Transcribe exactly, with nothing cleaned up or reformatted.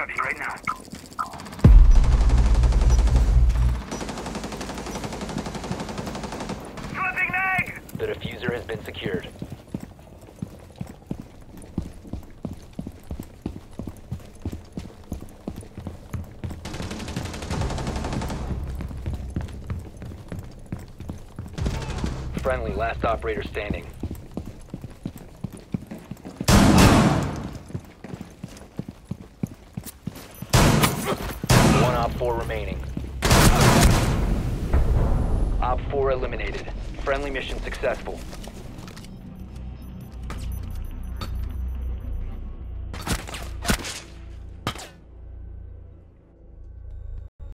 Reloading right now. Flipping mag! The diffuser has been secured. Friendly, last operator standing. One Op four remaining. Op four eliminated. Friendly mission successful.